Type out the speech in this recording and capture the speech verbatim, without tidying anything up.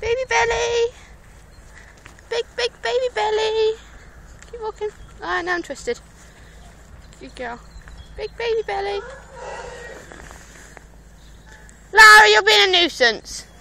Baby belly. Big, big baby belly. Keep walking. Ah, oh, now I'm twisted. Good girl. Big baby belly. Lara, you're being a nuisance.